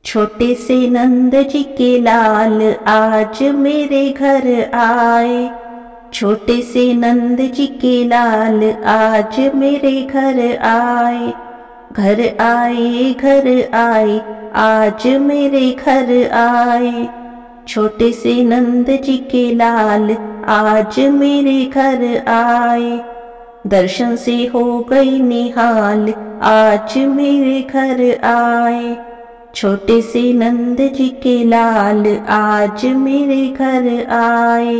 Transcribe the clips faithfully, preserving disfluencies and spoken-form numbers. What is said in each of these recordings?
छोटे से नंद जी के लाल आज मेरे घर आए। छोटे से नंद जी के लाल आज मेरे घर आए। घर आए घर आए आज मेरे घर आए। छोटे से नंद जी के लाल आज मेरे घर आए। दर्शन से हो गई निहाल आज मेरे घर आए। छोटे से नंद जी के लाल आज मेरे घर आए।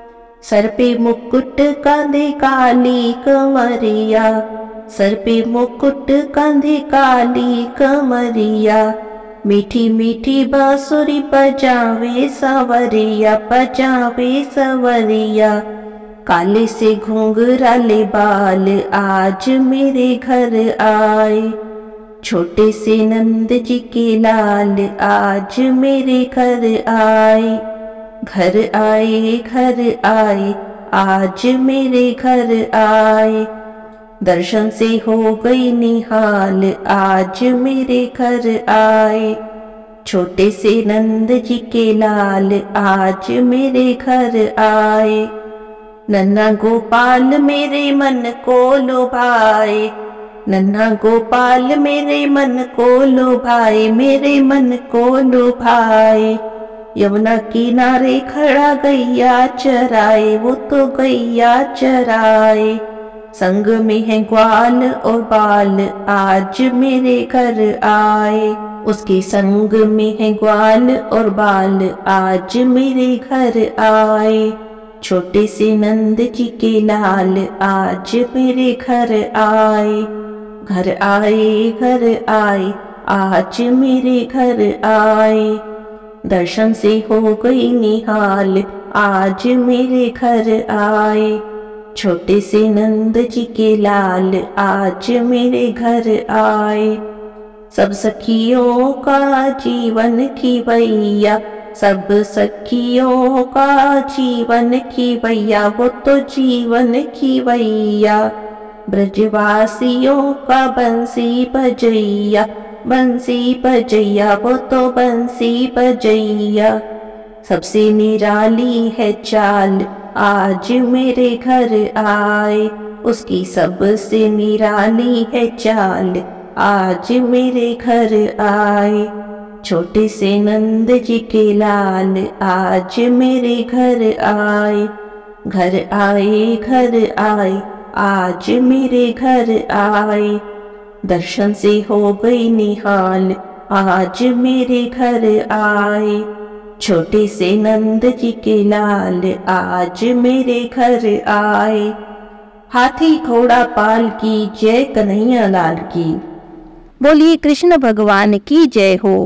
सर पे मुकुट कांधे काली कमरिया। सर पे मुकुट कांधे काली कमरिया। मीठी मीठी बांसुरी बजावे सवरिया बजावे सवरिया। काले से घुंघराले बाल आज मेरे घर आए। छोटे से नंद जी के लाल आज मेरे घर आए। घर आए घर आए आज मेरे घर आए। दर्शन से हो गई निहाल आज मेरे घर आए। छोटे से नंद जी के लाल आज मेरे घर आए। नन्हा गोपाल मेरे मन को लुभाए। नन्हा गोपाल मेरे मन को लुभाए मेरे मन को लुभाए। यमुना किनारे खड़ा गैया चराए वो तो गैया चराए। संग में है ग्वाल और बाल आज मेरे घर आए। उसके संग में है ग्वाल और बाल आज मेरे घर आए। छोटे से नंद जी के लाल आज मेरे घर आए। घर आए घर आए आज मेरे घर आए। दर्शन से हो गई निहाल आज मेरे घर आए। छोटे से नंद जी के लाल आज मेरे घर आए। सब सखियों का जीवन की भैया। सब सखियों का जीवन की भैया वो तो जीवन की भैया। ब्रजवासियों का बंसी बजैया बंसी बजैया वो तो बंसी बजैया। सबसे निराली है चाल आज मेरे घर आए। उसकी सबसे निराली है चाल आज मेरे घर आए। छोटे से नंद जी के लाल आज मेरे घर आए। घर आए घर आए आज मेरे घर आए। दर्शन से हो गई निहाल आज मेरे घर आए। छोटे से नंद जी के लाल आज मेरे घर आए। हाथी घोड़ा पाल की जय कन्हैया लाल की। बोलिए कृष्ण भगवान की जय हो।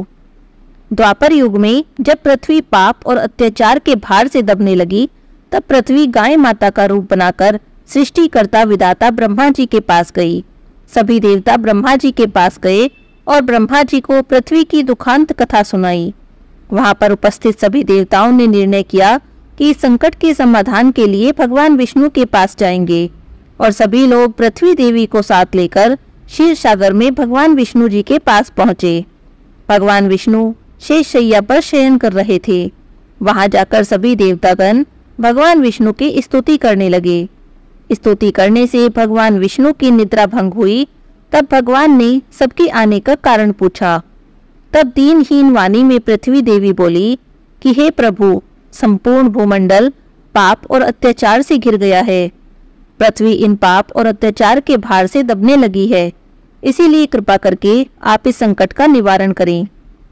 द्वापर युग में जब पृथ्वी पाप और अत्याचार के भार से दबने लगी, तब पृथ्वी गाय माता का रूप बनाकर सृष्टिकर्ता विधाता ब्रह्मा जी के पास गई। सभी देवता ब्रह्मा जी के पास गए और ब्रह्मा जी को पृथ्वी की दुखांत कथा सुनाई। वहां पर उपस्थित सभी देवताओं ने निर्णय किया कि इस संकट के समाधान के लिए भगवान विष्णु के पास जाएंगे और सभी लोग पृथ्वी देवी को साथ लेकर क्षीर सागर में भगवान विष्णु जी के पास पहुंचे। भगवान विष्णु शेष शैया पर शयन कर रहे थे। वहां जाकर सभी देवतागण भगवान विष्णु की स्तुति करने लगे। स्तुति करने से भगवान विष्णु की निद्रा भंग हुई। तब भगवान ने सबके आने का कारण पूछा। तब दीनहीन वाणी में पृथ्वी देवी बोली कि हे प्रभु, संपूर्ण भूमंडल पाप और अत्याचार से घिर गया है। पृथ्वी इन पाप और अत्याचार के भार से दबने लगी है, इसीलिए कृपा करके आप इस संकट का निवारण करें।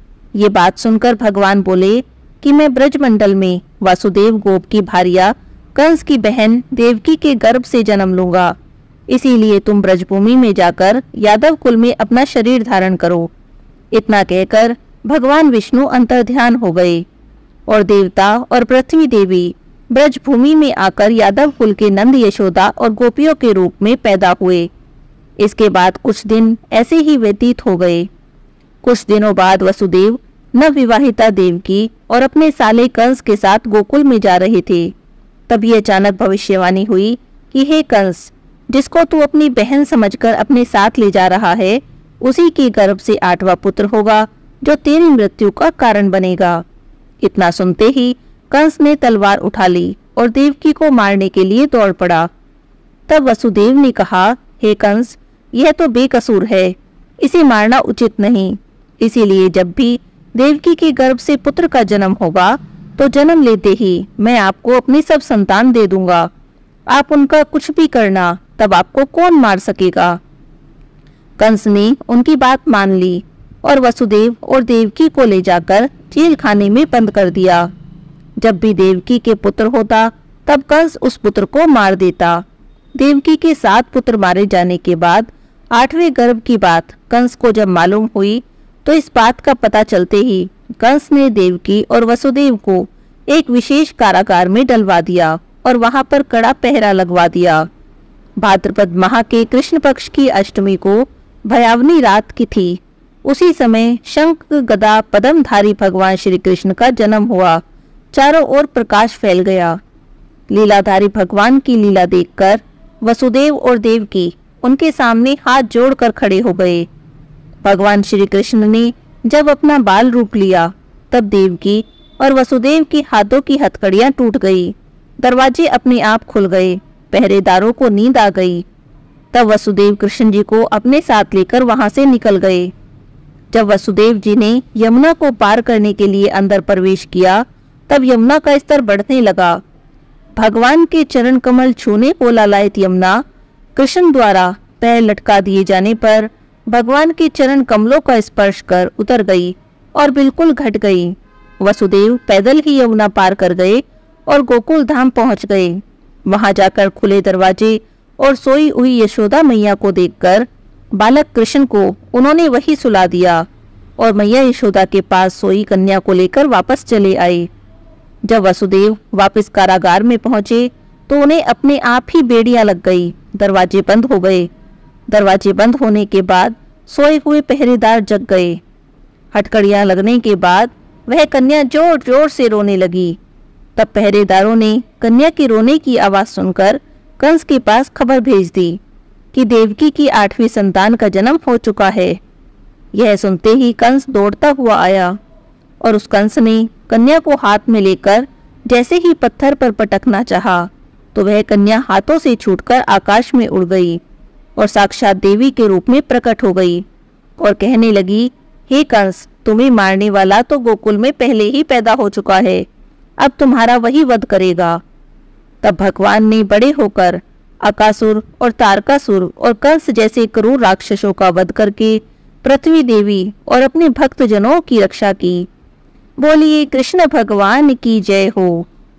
ये बात सुनकर भगवान बोले कि मैं ब्रजमंडल में वासुदेव गोप की भार्या कंस की बहन देवकी के गर्भ से जन्म लूंगा। इसीलिए तुम ब्रजभूमि में जाकर यादव कुल में अपना शरीर धारण करो। इतना कहकर भगवान विष्णु अंतर्ध्यान हो गए और देवता और पृथ्वी देवी ब्रजभूमि में आकर यादव कुल के नंद यशोदा और गोपियों के रूप में पैदा हुए। इसके बाद कुछ दिन ऐसे ही व्यतीत हो गए। कुछ दिनों बाद वसुदेव नवविवाहिता देवकी और अपने साले कंस के साथ गोकुल में जा रहे थे। तभी अचानक भविष्यवाणी हुई कि हे कंस, जिसको तू अपनी बहन समझकर अपने साथ ले जा रहा है, उसी के गर्भ से आठवां पुत्र होगा जो तेरी मृत्यु का कारण बनेगा। इतना सुनते ही कंस ने तलवार उठा ली और देवकी को मारने के लिए दौड़ पड़ा। तब वसुदेव ने कहा, हे कंस, यह तो बेकसूर है, इसे मारना उचित नहीं। इसीलिए जब भी देवकी के गर्भ से पुत्र का जन्म होगा तो जन्म लेते ही मैं आपको अपनी सब संतान दे दूंगा। आप उनका कुछ भी करना, तब आपको कौन मार सकेगा। कंस ने उनकी बात मान ली और वसुदेव और देवकी को ले जाकर जेल खाने में बंद कर दिया। जब भी देवकी के पुत्र होता तब कंस उस पुत्र को मार देता। देवकी के सात पुत्र मारे जाने के बाद आठवें गर्भ की बात कंस को जब मालूम हुई तो इस बात का पता चलते ही कंस ने देवकी और वसुदेव को एक विशेष कारागार में डलवा दिया और वहां पर कड़ा पहरा लगवा दिया। भाद्रपद माह के कृष्ण पक्ष की अष्टमी को भयावनी रात की थी। उसी समय शंख गदा पद्मधारी भगवान श्री कृष्ण का जन्म हुआ। चारों ओर प्रकाश फैल गया। लीलाधारी भगवान की लीला देखकर वसुदेव और देवकी उनके सामने हाथ जोड़कर खड़े हो गए। भगवान श्री कृष्ण ने जब अपना बाल रूप लिया तब देवकी और वसुदेव के हाथों की हथकड़ियां टूट गई। दरवाजे अपने आप खुल गए। पहरेदारों को नींद आ गई। तब वसुदेव कृष्ण जी को अपने साथ लेकर वहां से निकल गए। जब वसुदेव जी ने यमुना को पार करने के लिए अंदर प्रवेश किया तब यमुना का स्तर बढ़ने लगा। भगवान के चरण कमल छूने को लालायित यमुना कृष्ण द्वारा पैर लटका दिए जाने पर भगवान के चरण कमलों का स्पर्श कर उतर गई और बिल्कुल घट गई। वसुदेव पैदल ही यमुना पार कर गए और गोकुल धाम पहुंच गए। वहां जाकर खुले दरवाजे और सोई हुई यशोदा मैया को देखकर बालक कृष्ण को उन्होंने वही सुला दिया और मैया यशोदा के पास सोई कन्या को लेकर वापस चले आए। जब वसुदेव वापस कारागार में पहुंचे तो उन्हें अपने आप ही बेड़ियां लग गई। दरवाजे बंद हो गए। दरवाजे बंद होने के बाद सोए हुए पहरेदार जग गए। हथकड़ियां लगने के बाद वह कन्या जोर जोर से रोने लगी। तब पहरेदारों ने कन्या के रोने की आवाज सुनकर कंस के पास खबर भेज दी कि देवकी की आठवीं संतान का जन्म हो चुका है। यह सुनते ही कंस दौड़ता हुआ आया और उस कंस ने कन्या को हाथ में लेकर जैसे ही पत्थर पर पटकना चाहा तो वह कन्या हाथों से छूटकर आकाश में उड़ गई और साक्षात देवी के रूप में प्रकट हो गई और कहने लगी, हे कंस, तुम्हें मारने वाला तो गोकुल में पहले ही पैदा हो चुका है, अब तुम्हारा वही वध करेगा। तब भगवान ने बड़े होकर अकासुर और तारकासुर और कंस जैसे क्रूर राक्षसों का वध करके पृथ्वी देवी और अपने भक्त जनों की रक्षा की। बोलिए कृष्ण भगवान की जय हो।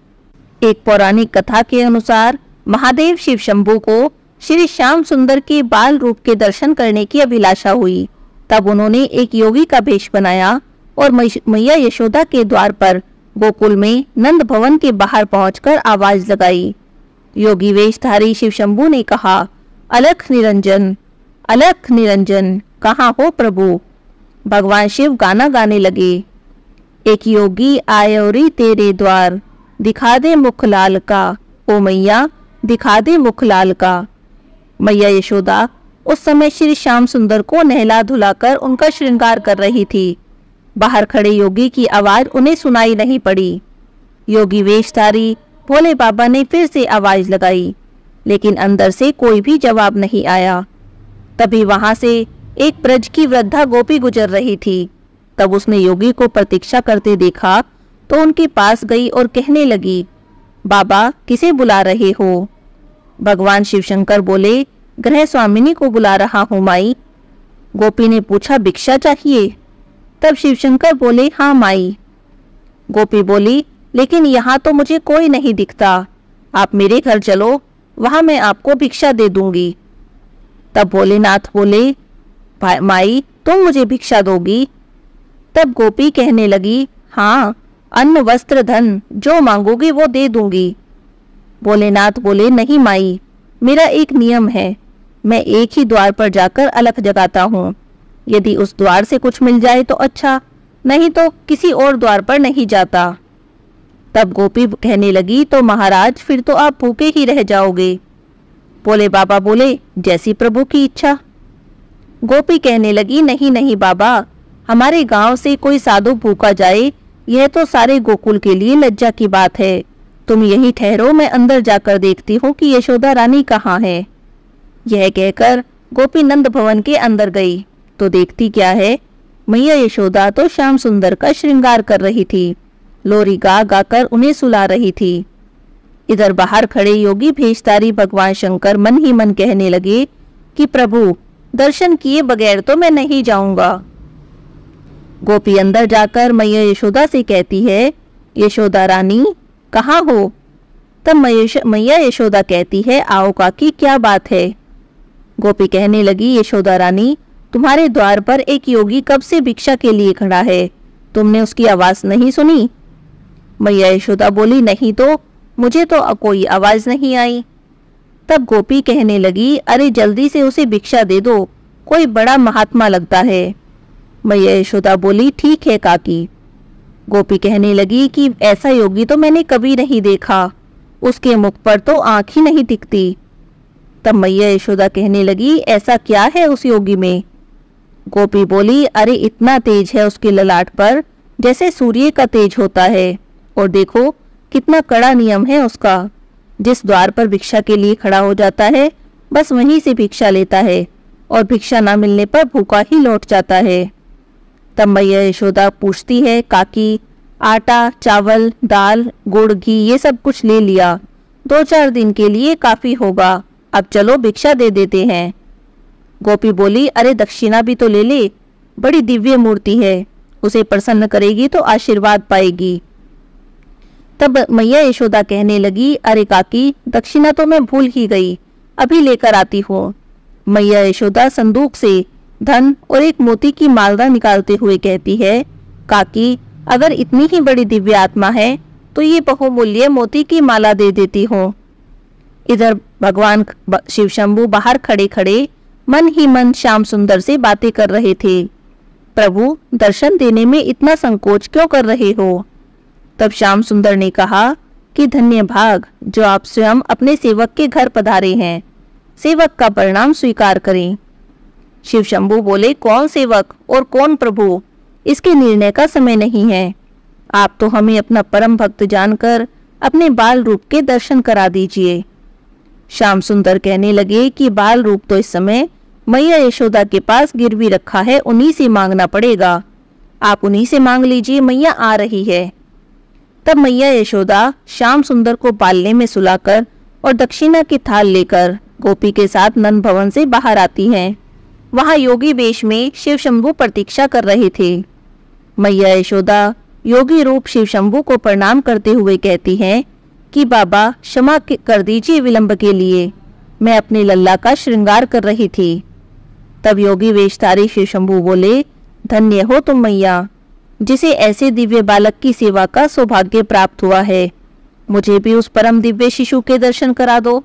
एक पौराणिक कथा के अनुसार महादेव शिव शंभू को श्री श्याम सुंदर के बाल रूप के दर्शन करने की अभिलाषा हुई। तब उन्होंने एक योगी का भेष बनाया और मैया यशोदा के द्वार पर गोकुल में नंद भवन के बाहर पहुंचकर आवाज लगाई। योगी वेशधारी शिव शंभू ने कहा, अलख निरंजन, अलख निरंजन, कहाँ हो प्रभु। भगवान शिव गाना गाने लगे। एक योगी आयोरी तेरे द्वार, दिखा दे मुख लाल का, ओ मैया दिखा दे मुख लाल का। मैया यशोदा उस समय श्री श्याम सुंदर को नहला धुलाकर उनका श्रृंगार कर रही थी। बाहर खड़े योगी की आवाज उन्हें सुनाई नहीं पड़ी। योगी वेशधारी भोले बाबा ने फिर से आवाज लगाई, लेकिन अंदर से कोई भी जवाब नहीं आया। तभी वहां से एक ब्रज की वृद्धा गोपी गुजर रही थी। तब उसने योगी को प्रतीक्षा करते देखा तो उनके पास गई और कहने लगी, बाबा किसे बुला रहे हो। भगवान शिवशंकर बोले, गृह स्वामिनी को बुला रहा हूं माई। गोपी ने पूछा, भिक्षा चाहिए। तब शिवशंकर बोले, हाँ माई। गोपी बोली, लेकिन यहाँ तो मुझे कोई नहीं दिखता, आप मेरे घर चलो, वहां मैं आपको भिक्षा दे दूंगी। तब भोलेनाथ बोले, माई तुम मुझे भिक्षा दोगी। तब गोपी कहने लगी, हाँ, अन्न वस्त्र धन जो मांगोगी वो दे दूंगी। भोलेनाथ बोले, नहीं माई, मेरा एक नियम है, मैं एक ही द्वार पर जाकर अलख जगाता हूँ। यदि उस द्वार से कुछ मिल जाए तो अच्छा, नहीं तो किसी और द्वार पर नहीं जाता। तब गोपी कहने लगी, तो महाराज फिर तो आप भूखे ही रह जाओगे। भोले बाबा बोले, जैसी प्रभु की इच्छा। गोपी कहने लगी, नहीं नहीं बाबा, हमारे गांव से कोई साधु भूखा जाए, यह तो सारे गोकुल के लिए लज्जा की बात है। तुम यहीं ठहरो, मैं अंदर जाकर देखती हूँ कि यशोदा रानी कहाँ है। यह कहकर गोपी नंद भवन के अंदर गई तो देखती क्या है, मैया यशोदा तो श्याम सुंदर का श्रृंगार कर रही थी, लोरी गा गाकर उन्हें सुला रही थी। इधर बाहर खड़े योगी भेषधारी भगवान शंकर मन ही मन कहने लगे कि प्रभु, दर्शन किए बगैर तो मैं नहीं जाऊंगा। गोपी अंदर जाकर मैया यशोदा से कहती है, यशोदा रानी कहाँ हो? तब मैया यशोदा कहती है, आओ काकी, क्या बात है? गोपी कहने लगी, यशोदा रानी, तुम्हारे द्वार पर एक योगी कब से भिक्षा के लिए खड़ा है, तुमने उसकी आवाज नहीं सुनी? मैया यशोदा बोली, नहीं तो, मुझे तो कोई आवाज नहीं आई। तब गोपी कहने लगी, अरे जल्दी से उसे भिक्षा दे दो, कोई बड़ा महात्मा लगता है। मैया यशोदा बोली, ठीक है काकी। गोपी कहने लगी कि ऐसा योगी तो मैंने कभी नहीं देखा, उसके मुख पर तो आंख ही नहीं टिकती। तब मैया यशोदा कहने लगी, ऐसा क्या है उस योगी में? गोपी बोली, अरे इतना तेज है उसके ललाट पर जैसे सूर्य का तेज होता है, और देखो कितना कड़ा नियम है उसका। जिस द्वार पर भिक्षा के लिए खड़ा हो जाता है बस वहीं से भिक्षा लेता है, और भिक्षा ना मिलने पर भूखा ही लौट जाता है। तब मैया यशोदा पूछती है, काकी, आटा, चावल, दाल, गुड़, घी ये सब कुछ ले लिया, दो चार दिन के लिए काफी होगा, अब चलो भिक्षा दे देते हैं। गोपी बोली, अरे दक्षिणा भी तो ले ले, बड़ी दिव्य मूर्ति है, उसे प्रसन्न करेगी तो आशीर्वाद पाएगी। तब मैया यशोदा कहने लगी, अरे काकी, दक्षिणा तो मैं भूल ही गई, अभी लेकर आती हूँ। मैया यशोदा संदूक से धन और एक मोती की माला निकालते हुए कहती है, काकी, अगर इतनी ही बड़ी दिव्य आत्मा है तो ये बहुमूल्य मोती की माला दे देती हूँ। इधर भगवान शिव शंभू बाहर खड़े खड़े मन ही मन श्याम सुंदर से बातें कर रहे थे। प्रभु, दर्शन देने में इतना संकोच क्यों कर रहे हो? तब श्याम सुंदर ने कहा कि धन्य भाग जो आप स्वयं अपने सेवक के घर पधारे हैं, सेवक का परिणाम स्वीकार करें। शिव शंभू बोले, कौन सेवक और कौन प्रभु, इसके निर्णय का समय नहीं है। आप तो हमें अपना परम भक्त जानकर अपने बाल रूप के दर्शन करा दीजिए। श्याम सुंदर कहने लगे कि बाल रूप तो इस समय मैया यशोदा के पास गिरवी रखा है, उन्हीं से मांगना पड़ेगा, आप उन्हीं से मांग लीजिए, मैया आ रही है। तब मैया यशोदा श्याम सुंदर को पालने में सुलाकर और दक्षिणा की थाल लेकर गोपी के साथ नंद भवन से बाहर आती हैं। वहां योगी वेश में शिव शंभू प्रतीक्षा कर रहे थे। मैया यशोदा योगी रूप शिव शंभू को प्रणाम करते हुए कहती हैं कि बाबा, क्षमा कर दीजिए विलंब के लिए, मैं अपने लल्ला का श्रृंगार कर रही थी। तब योगी वेशधारी शिव शंभू बोले, धन्य हो तुम मैया, जिसे ऐसे दिव्य बालक की सेवा का सौभाग्य प्राप्त हुआ है, मुझे भी उस परम दिव्य शिशु के दर्शन करा दो।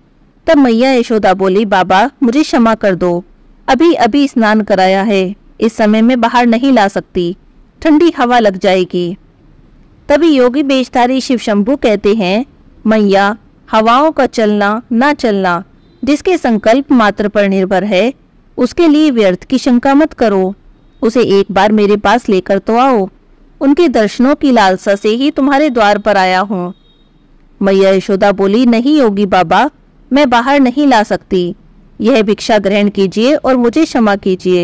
तब मैया यशोदा बोली, बाबा मुझे क्षमा कर दो, अभी अभी स्नान कराया है, इस समय में बाहर नहीं ला सकती, ठंडी हवा लग जाएगी। तभी योगी वेशधारी शिव शंभू कहते हैं, मैया, हवाओं का चलना ना चलना जिसके संकल्प मात्र पर निर्भर है, उसके लिए व्यर्थ की शंका मत करो, उसे एक बार मेरे पास लेकर तो आओ, उनके दर्शनों की लालसा से ही तुम्हारे द्वार पर आया हूँ। मैया यशोदा बोली, नहीं योगी बाबा, मैं बाहर नहीं ला सकती, यह भिक्षा ग्रहण कीजिए और मुझे क्षमा कीजिए।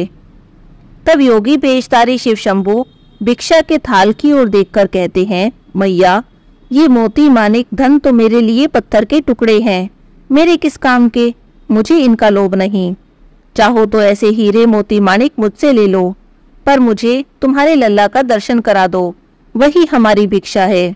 तब योगी वेशधारी शिव शंभू भिक्षा के थाल की ओर देखकर कहते हैं, मैया, ये मोती मानिक धन तो मेरे लिए पत्थर के टुकड़े हैं, मेरे किस काम के, मुझे इनका लोभ नहीं, चाहो तो ऐसे हीरे मोती मानिक मुझसे ले लो, पर मुझे तुम्हारे लल्ला का दर्शन करा दो, वही हमारी भिक्षा है।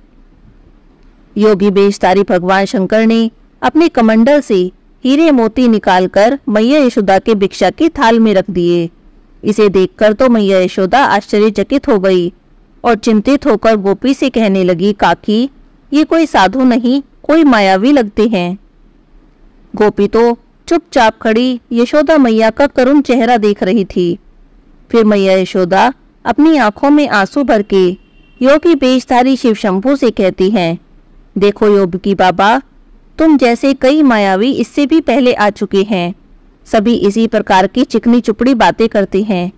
योगी वेशधारी भगवान शंकर ने अपने कमंडल से हीरे मोती निकालकर मैया यशोदा के भिक्षा की थाल में रख दिए। इसे देखकर तो मैया यशोदा आश्चर्यचकित हो गई और चिंतित होकर गोपी से कहने लगी, काकी, ये कोई साधु नहीं, कोई मायावी लगते हैं। गोपी तो चुपचाप खड़ी यशोदा मैया का करुण चेहरा देख रही थी। फिर मैया यशोदा अपनी आंखों में आंसू भर के योगी वेशधारी शिव शंभू से कहती हैं, देखो योगी बाबा, तुम जैसे कई मायावी इससे भी पहले आ चुके हैं, सभी इसी प्रकार की चिकनी चुपड़ी बातें करते हैं,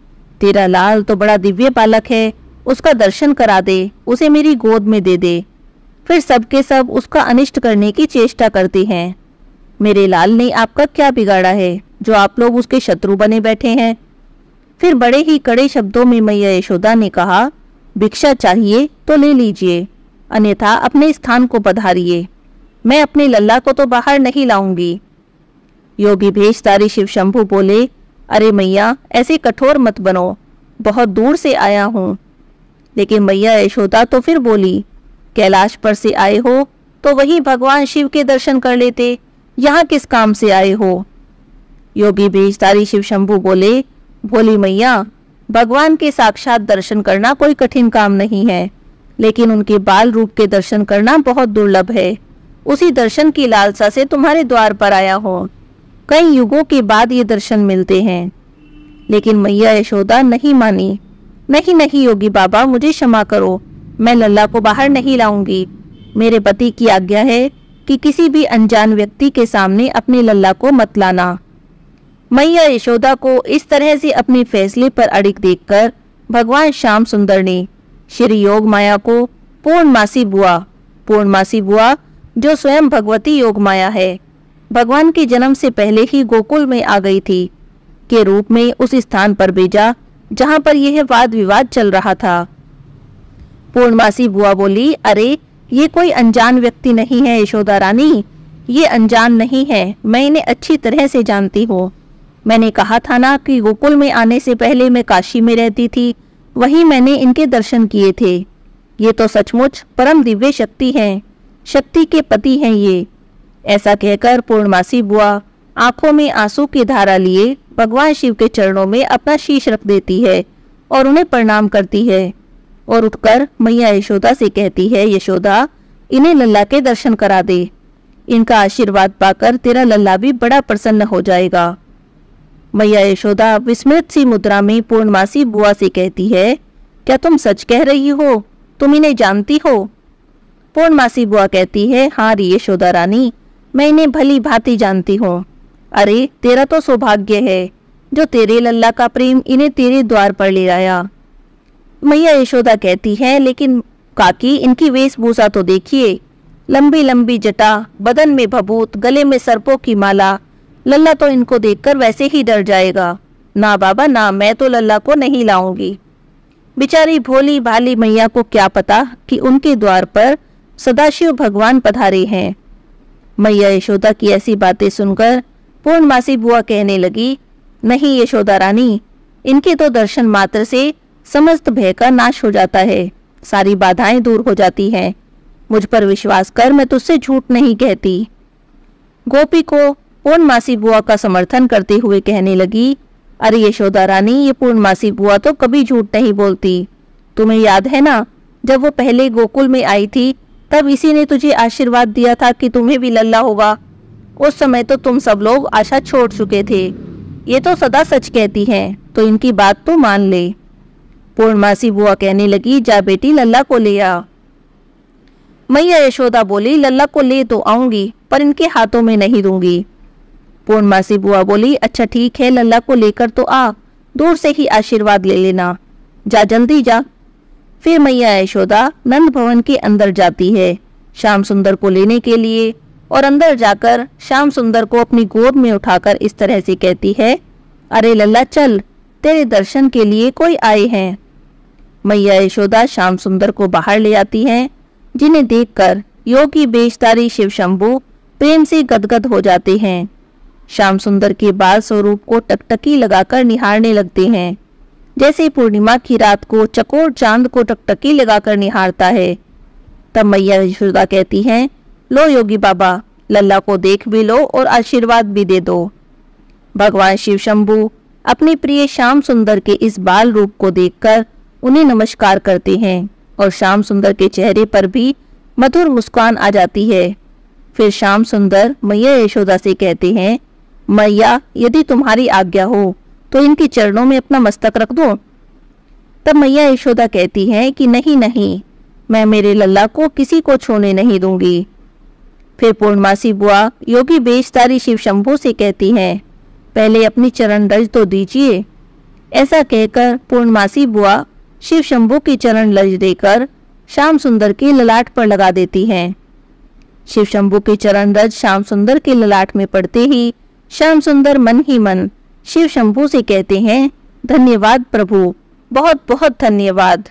तेरा लाल तो बड़ा दिव्य बालक है, उसका दर्शन करा दे, उसे मेरी गोद में दे दे। फिर सबके सब उसका अनिष्ट करने की चेष्टा करते हैं। मेरे लाल ने आपका क्या बिगाड़ा है जो आप लोग उसके शत्रु बने बैठे हैं? फिर बड़े ही कड़े शब्दों में मैया यशोदा ने कहा, भिक्षा चाहिए तो ले लीजिए, अन्यथा अपने स्थान को पधारिए। मैं अपने लल्ला को तो बाहर नहीं लाऊंगी। योगी भेषधारी शिव शंभू बोले, अरे मैया ऐसे कठोर मत बनो, बहुत दूर से आया हूँ। लेकिन मैया यशोदा तो फिर बोली, कैलाश पर से आए हो तो वहीं भगवान शिव के दर्शन कर लेते, यहाँ किस काम से आए हो? योगी भेषधारी शिव शंभू बोले, भोली मैया, भगवान के साक्षात दर्शन करना कोई कठिन काम नहीं है, लेकिन उनके बाल रूप के दर्शन करना बहुत दुर्लभ है। उसी दर्शन की लालसा से तुम्हारे द्वार पर आया हो। कई युगों के बाद ये दर्शन मिलते हैं। लेकिन मैया यशोदा नहीं मानी। नहीं नहीं योगी बाबा, मुझे क्षमा करो, मैं लल्ला को बाहर नहीं लाऊंगी। मेरे पति की आज्ञा है कि किसी भी अनजान व्यक्ति के सामने अपने लल्ला को मत लाना। मैया यशोदा को इस तरह से अपने फैसले पर अड़िग देखकर भगवान श्याम सुंदर ने श्री योग माया को पूर्णमासी बुआ, पूर्णमासी बुआ जो स्वयं भगवती योग माया है, भगवान के जन्म से पहले ही गोकुल में आ गई थी, के रूप में उस स्थान पर भेजा जहां पर यह वाद विवाद चल रहा था। पूर्णमासी बुआ बोली, अरे ये कोई अनजान व्यक्ति नहीं है यशोदा रानी, ये अनजान नहीं है, मैं इन्हें अच्छी तरह से जानती हूँ। मैंने कहा था ना कि गोकुल में आने से पहले मैं काशी में रहती थी, वहीं मैंने इनके दर्शन किए थे। ये तो सचमुच परम दिव्य शक्ति हैं, शक्ति के पति हैं ये। ऐसा कहकर पूर्णमासी बुआ आंखों में आंसू की धारा लिए भगवान शिव के चरणों में अपना शीश रख देती है और उन्हें प्रणाम करती है और उठकर मैया यशोदा से कहती है, यशोदा इन्हें लल्ला के दर्शन करा दे, इनका आशीर्वाद पाकर तेरा लल्ला भी बड़ा प्रसन्न हो जाएगा। मैया यशोदा विस्मृत सी मुद्रा में पूर्णमासी बुआ से कहती है, क्या तुम सच कह रही हो? तुम इन्हें जानती हो? पूर्णमासी बुआ कहती है, हाँ री यशोदा रानी, मैं इन्हें भली भांति जानती हूँ। अरे तेरा तो सौभाग्य है जो तेरे लल्ला का प्रेम इन्हें तेरे द्वार पर ले आया। मैया यशोदा कहती है, लेकिन काकी इनकी वेशभूषा तो देखिए, लंबी लंबी जटा, बदन में भभूत, गले में सर्पों की माला, लल्ला तो इनको देखकर वैसे ही डर जाएगा। ना बाबा ना, मैं तो लल्ला को नहीं लाऊंगी। बेचारी भोली भाली मैया को क्या पता कि उनके द्वार पर सदाशिव भगवान पधारे हैं। मैया यशोदा की ऐसी बातें सुनकर पूर्णमासी बुआ कहने लगी, नहीं यशोदा रानी, इनके तो दर्शन मात्र से समस्त भय का नाश हो जाता है, सारी बाधाएं दूर हो जाती हैं। मुझ पर विश्वास कर, मैं तुझसे झूठ नहीं कहती। गोपी को पूर्णमासी बुआ का समर्थन करते हुए कहने लगी, अरे यशोदा रानी, ये पूर्णमासी बुआ तो कभी झूठ नहीं बोलती। तुम्हें याद है ना, जब वो पहले गोकुल में आई थी तब इसी ने तुझे आशीर्वाद दिया था कि तुम्हें भी लल्ला होगा। उस समय तो तुम सब लोग आशा छोड़ चुके थे। ये तो सदा सच कहती हैं, तो इनकी बात तो मान ले। पूर्णमासी बुआ कहने लगी, जा बेटी लल्ला को ले आ। मैया यशोदा बोली, लल्ला को ले तो आऊंगी, पर इनके हाथों में नहीं दूंगी। पूर्णमासी बुआ बोली, अच्छा ठीक है, लल्ला को लेकर तो आ, दूर से ही आशीर्वाद ले लेना, जा जल्दी जा। फिर मैया यशोदा नंद भवन के अंदर जाती है श्याम सुंदर को लेने के लिए, और अंदर जाकर श्याम सुंदर को अपनी गोद में उठाकर इस तरह से कहती है, अरे लल्ला चल, तेरे दर्शन के लिए कोई आए हैं। मैया यशोदा श्याम सुंदर को बाहर ले आती हैं, जिन्हें देखकर योगी भेषधारी शिव शंभू प्रेम से गदगद हो जाते हैं। श्याम सुंदर के बाल स्वरूप को टकटकी लगाकर निहारने लगते हैं, जैसे पूर्णिमा की रात को चकोर चांद को टकटकी लगाकर निहारता है। तब मैया यशोदा कहती हैं, लो योगी बाबा, लल्ला को देख भी लो और आशीर्वाद भी दे दो। भगवान शिव शंभू अपने प्रिय श्याम सुंदर के इस बाल रूप को देखकर उन्हें नमस्कार करते हैं और श्याम सुंदर के चेहरे पर भी मधुर मुस्कान आ जाती है। फिर श्याम सुंदर मैया यशोदा से कहते हैं, मैया यदि तुम्हारी आज्ञा हो तो इनके चरणों में अपना मस्तक रख दो। तब मैया यशोदा कहती हैं कि नहीं नहीं, मैं मेरे लल्ला को किसी को छूने नहीं दूंगी। फिर पूर्णमासी बुआ योगी भेषधारी शिव शंभू से कहती हैं, पहले अपनी चरण रज तो दीजिए। ऐसा कहकर पूर्णमासी बुआ शिव शंभू की चरण लज देकर श्याम सुंदर के ललाट पर लगा देती हैं। शिव शंभू के चरण रज श्याम सुंदर के ललाट में पड़ते ही श्याम सुंदर मन ही मन शिव शंभू से कहते हैं, धन्यवाद प्रभु, बहुत बहुत धन्यवाद।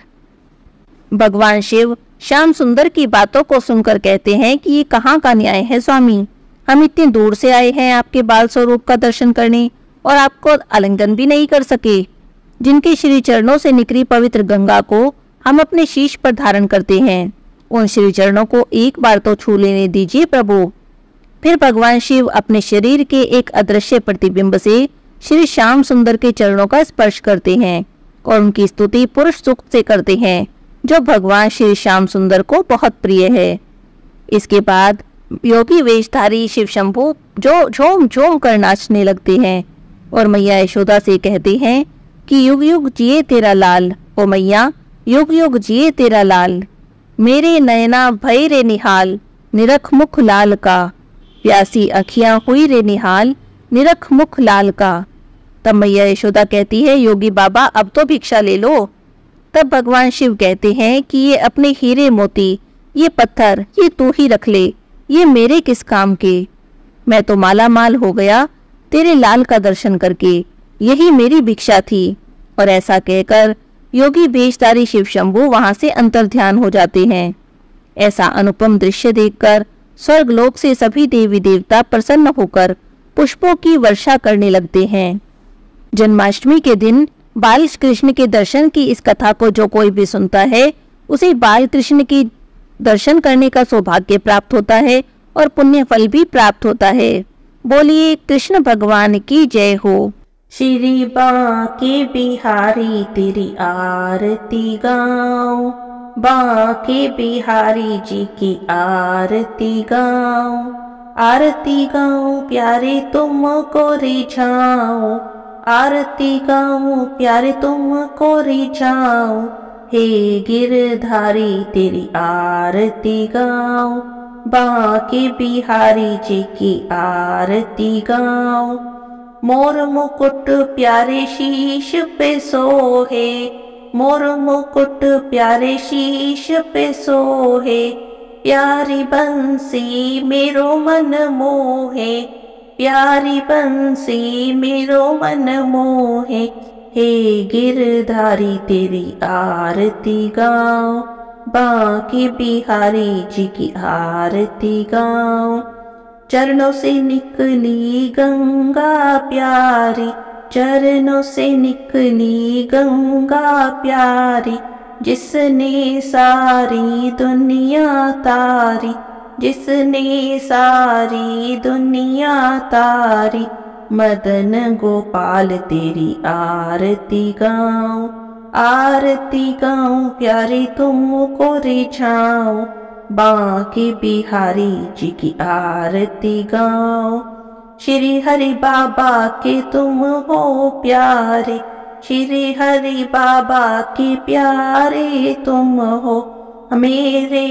भगवान शिव श्याम सुंदर की बातों को सुनकर कहते हैं कि ये कहाँ का न्याय है स्वामी, हम इतने दूर से आए हैं आपके बाल स्वरूप का दर्शन करने और आपको आलिंगन भी नहीं कर सके। जिनके श्री चरणों से निकली पवित्र गंगा को हम अपने शीश पर धारण करते हैं, उन श्री चरणों को एक बार तो छू लेने दीजिए प्रभु। फिर भगवान शिव अपने शरीर के एक अदृश्य प्रतिबिंब से श्री श्याम सुंदर के चरणों का स्पर्श करते हैं और उनकी स्तुति पुरुष सुक्त से करते हैं, जो भगवान श्री श्याम सुंदर को बहुत प्रिय है। इसके बाद योगी वेशधारी शिव शंभू जो झूम झूम कर नाचने लगते हैं और मैया यशोदा से कहते हैं कि युग युग जिए तेरा लाल, ओ मैया युग युग जिए तेरा लाल, मेरे नयना भय रे निहाल, निरख मुख लाल का, प्यासी अखियां हुई रे निहाल, निरख मुख लाल का। तब मैया यशोदा कहती है, योगी बाबा अब तो भिक्षा ले लो। तब भगवान शिव कहते हैं कि ये अपने हीरे मोती, ये पत्थर, ये तू ही रख ले, ये मेरे किस काम के, मैं तो माला माल हो गया तेरे लाल का दर्शन करके, यही मेरी भिक्षा थी। और ऐसा कहकर योगी वेशधारी शिव शंभू वहां से अंतर्ध्यान हो जाते हैं। ऐसा अनुपम दृश्य देखकर स्वर्गलोक से सभी देवी देवता प्रसन्न होकर पुष्पों की वर्षा करने लगते हैं। जन्माष्टमी के दिन बाल कृष्ण के दर्शन की इस कथा को जो कोई भी सुनता है, उसे बाल कृष्ण की दर्शन करने का सौभाग्य प्राप्त होता है और पुण्य फल भी प्राप्त होता है। बोलिए कृष्ण भगवान की जय हो। श्री बांके बिहारी तेरी आरती गाऊं, बांके बिहारी जी की आरती गाऊं, आरती गाऊं प्यारे तुमको रिझाऊं, आरती गाऊं प्यारे तुमको रिझाऊं, हे गिरधारी तेरी आरती गाऊं, बांके बिहारी जी की आरती गाऊं, मोर मुकुट प्यारे शीश पे सोहे, मोर मुकुट प्यारे शीश पे सोहे, प्यारी बंसी मेरो मन मोहे, प्यारी बंसी मेरो मन मोहे, हे गिरधारी तेरी आरती गाऊं, बांके बिहारी जी की आरती गाऊं। चरणों से निकली गंगा प्यारी, चरणों से निकली गंगा प्यारी, जिसने सारी दुनिया तारी, जिसने सारी दुनिया तारी, मदन गोपाल तेरी आरती गाऊं, आरती गाऊं प्यारे तुमको रिझाऊं, बांके बिहारी जी की आरती गाऊं। श्री हरि बाबा के तुम हो प्यारे, श्री हरि बाबा के प्यारे तुम हो, मेरे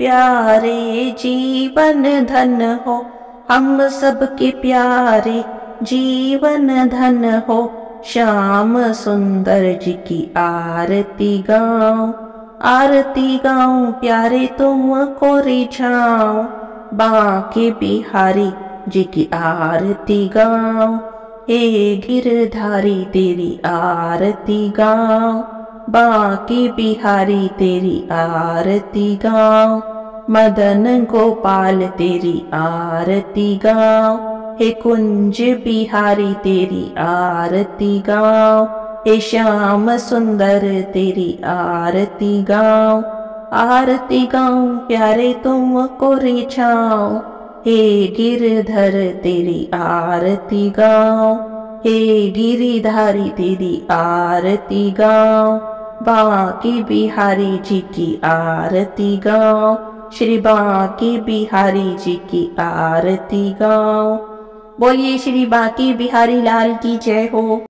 प्यारे जीवन धन हो, हम सबके प्यारे जीवन धन हो, श्याम सुंदर जी की आरती गाऊं, आरती गाऊं प्यारे तुमको रिझाऊं, बांके बिहारी जी की आरती गाऊं, हे गिरधारी तेरी आरती गाऊं, बांके बिहारी तेरी आरती गाऊं, मदन गोपाल तेरी आरती गाऊं, हे कुंज बिहारी तेरी आरती गाऊं, हे श्याम सुंदर तेरी आरती गाऊं, आरती गाऊं प्यारे तुमको रिझाऊं, हे गिरधर तेरी आरती गाऊं, हे गिरिधारी तेरी आरती गाऊं, बांके बिहारी जी की आरती गाऊं, श्री बांके बिहारी जी की आरती गाऊं। बोलिए श्री बांके बिहारी लाल की जय हो।